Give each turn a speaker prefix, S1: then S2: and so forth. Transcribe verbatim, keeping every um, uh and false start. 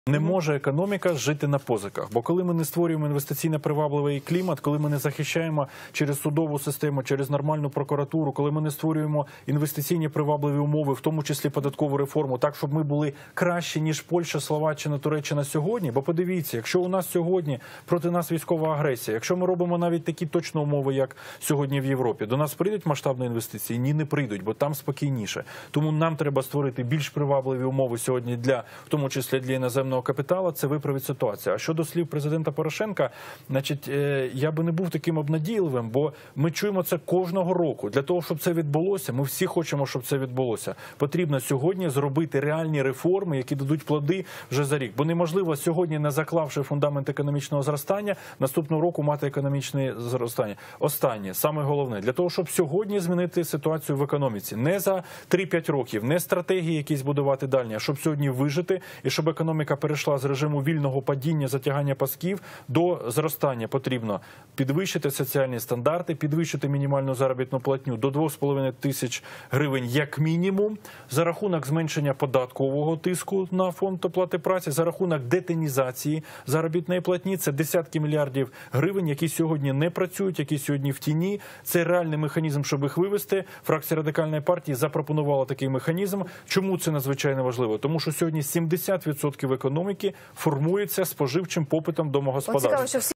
S1: Не може економіка жити на позиках. Бо коли ми не створюємо інвестиційно-привабливий клімат, коли ми не захищаємо через судову систему, через нормальну прокуратуру, коли ми не створюємо інвестиційні привабливі умови, в тому числі податкову реформу, так, щоб ми були кращі, ніж Польща, Словаччина, Туреччина сьогодні. Бо подивіться, якщо у нас сьогодні проти нас військова агресія, якщо ми робимо навіть такі точно умови, як сьогодні в Європі, до нас прийдуть масштабні інвестиції? Ні, не прийдуть, бо там спокійніше. Тому нам треба створити більш привабливі умови сьогодні, для, в тому числі для іноземного капіталу, це виправить ситуацію. А щодо слів президента Порошенка, значить, я би не був таким обнадійливим, бо ми чуємо це кожного року. Для того, щоб це відбулося, ми всі хочемо, щоб це відбулося. Потрібно сьогодні зробити реальні реформи, які дадуть плоди вже за рік. Бо неможливо сьогодні, не заклавши фундамент економічного зростання, наступного року мати економічне зростання. Останнє, саме головне, для того, щоб сьогодні змінити ситуацію в економіці. Не за три-п'ять років, не стратегії якісь будувати дальні, а щоб сьогодні вижити і щоб економіка перейшла з режиму вільного падіння, затягання пасків до зростання. Потрібно підвищити соціальні стандарти, підвищити мінімальну заробітну платню до двох з половиною тисяч гривень як мінімум, за рахунок зменшення податкового тиску на фонд оплати праці, за рахунок детінізації заробітної платні. Це десятки мільярдів гривень, які сьогодні не працюють, які сьогодні в тіні. Це реальний механізм, щоб їх вивести. Фракція Радикальної партії запропонувала такий механізм. Чому це надзвичайно важливо? Тому що сьогодні сімдесят відсотків економіки формується споживчим попитом домогосподарств.